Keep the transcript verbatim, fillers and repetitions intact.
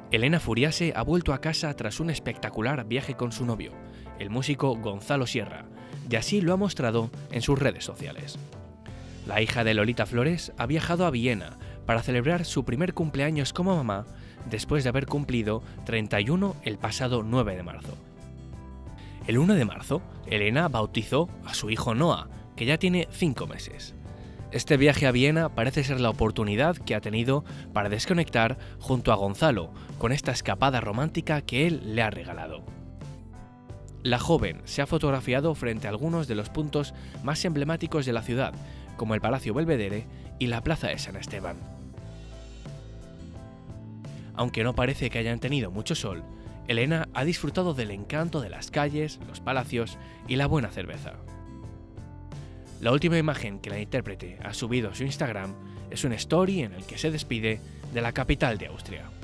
Elena Furiase ha vuelto a casa tras un espectacular viaje con su novio, el músico Gonzalo Sierra, y así lo ha mostrado en sus redes sociales. La hija de Lolita Flores ha viajado a Viena para celebrar su primer cumpleaños como mamá después de haber cumplido treinta y uno el pasado nueve de marzo. El uno de marzo, Elena bautizó a su hijo Noah, que ya tiene cinco meses. Este viaje a Viena parece ser la oportunidad que ha tenido para desconectar junto a Gonzalo con esta escapada romántica que él le ha regalado. La joven se ha fotografiado frente a algunos de los puntos más emblemáticos de la ciudad, como el Palacio Belvedere y la Plaza de San Esteban. Aunque no parece que hayan tenido mucho sol, Elena ha disfrutado del encanto de las calles, los palacios y la buena cerveza. La última imagen que la intérprete ha subido a su Instagram es un story en el que se despide de la capital de Austria.